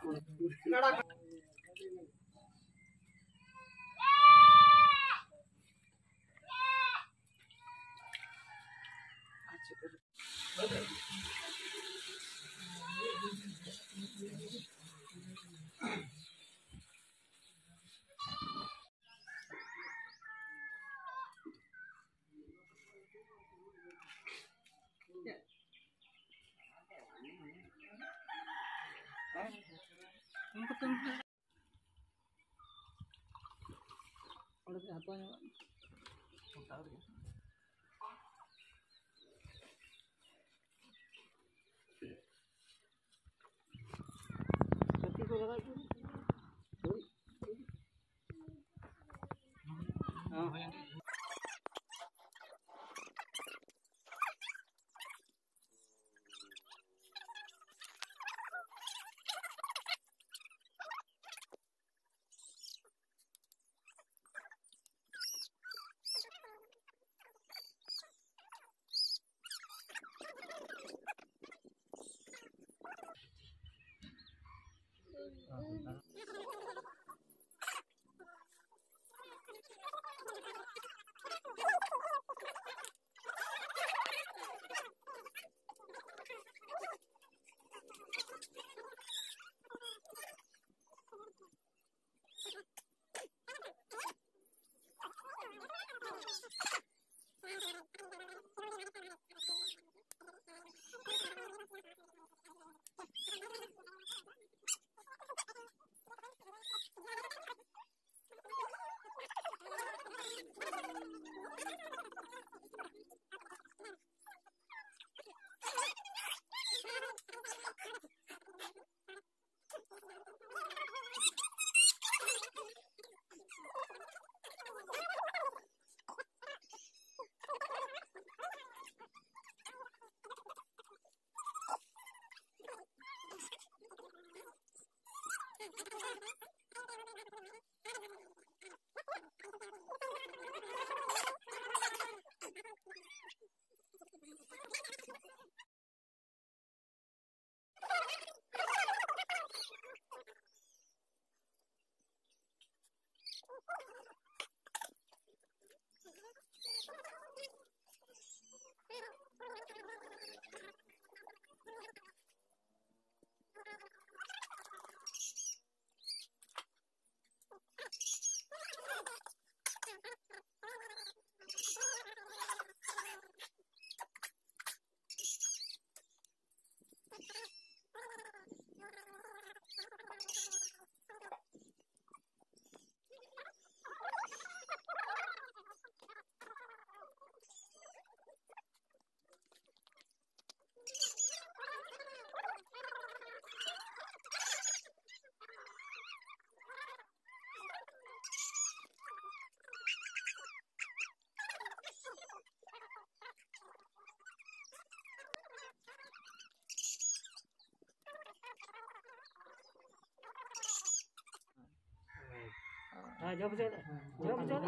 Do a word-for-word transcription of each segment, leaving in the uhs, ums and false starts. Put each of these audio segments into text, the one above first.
हाँ जब चल जब चल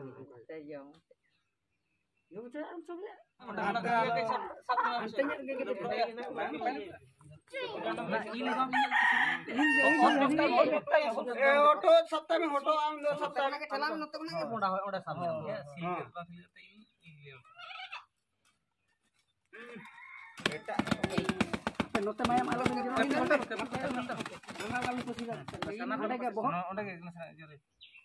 ते जाऊं जब चल हम सब अंतnya gitu ऑटो सप्ताह में ऑटो आम सप्ताह में चला न तो ना बोड़ा ओडा सामने बेटा नोते माया माला में नोते नोते माला में पसीना ओडे के बहुत ओडे के जरे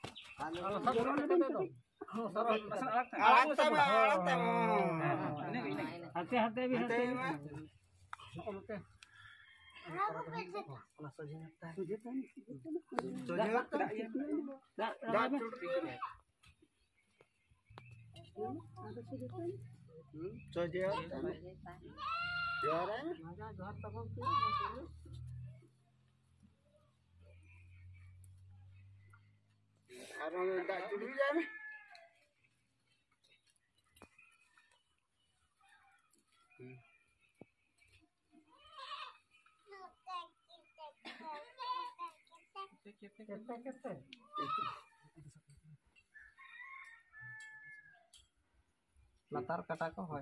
हाथे हाथे भी हाथे okay Arang dak dulu jam. latar kata ko hoy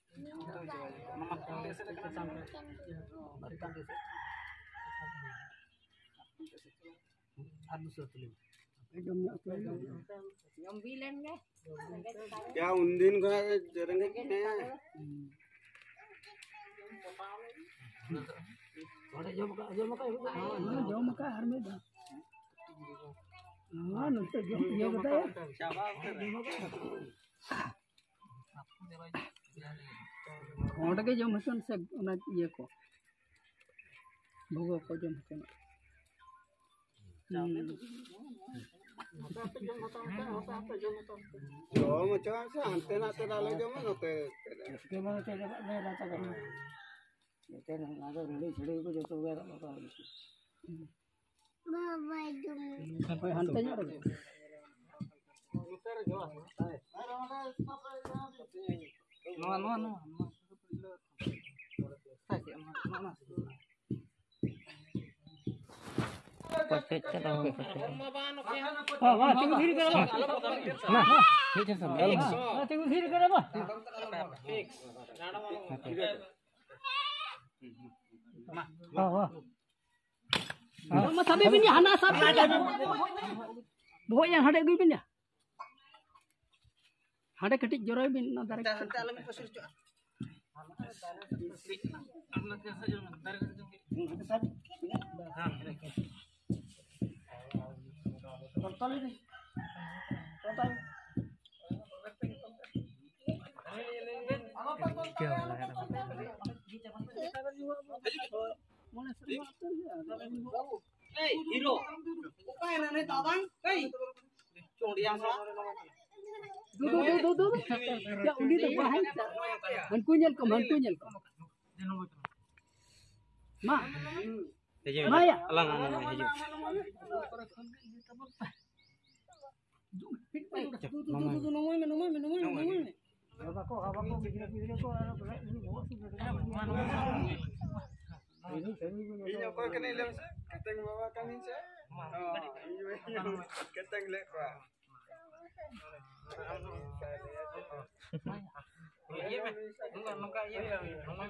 Yang bilen ke? Ya undin gua jarang kene. Ada jauh maka jauh maka jauh maka harme dah. Ah, nanti jauh jauh kata ya. Orang ke jauh macam se, orang ye ko. Bogo ko jauh macam. Yo macam se antena te dale yo me no te. Ke mana te dapat me rata kan. Te nang ada reli chede ko joto ber maka. Baba dum. Sampai hantanya ada. No no no. Pakai cara pakai. Ah, wah, tengok diri kan apa? Nah, ini cara sama. Ah, tengok diri kan apa? Ah, wah. Ah, mas sabi bin ya, hana sabi ya. Boh yang hade gue bin ya. Hade ketik joroi bin na tarik. Total ini. Total. Hey, hero. Bukan nenek tabang. Hey. Cong diang sa. Dudu dudu dudu. Ya undi tu bahai. Man kunyal ko, man kunyal ko. Ma. Ma ya. Alang alang hijau. Dudu dudu nomor nomor nomor nomor. Apa ko, apa ko video video ko ano pala ini bawa sudah ini Inyo ko kene lem sa. Kateng bawa kanin sa. Oh, inyo inyo. Kateng le pa. Iya, nunggu nunggu iya, nunggu.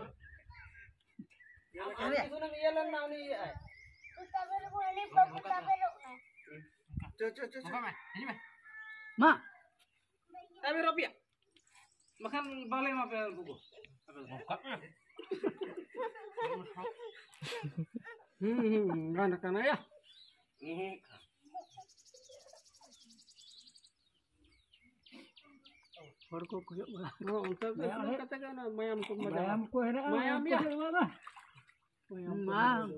Ini itu nang iya lan naon iya. Kita belok ni, kita belok na. Cuk cuk cuk. Ini mah. Ma. Tapi rupiah. Makan balik mah pel buku. Hmm, anak-anak ya. Baru ko yuk lah. Oh, untuk katakan mayam ko Mayam ko hera. Mayam ya. Mayam.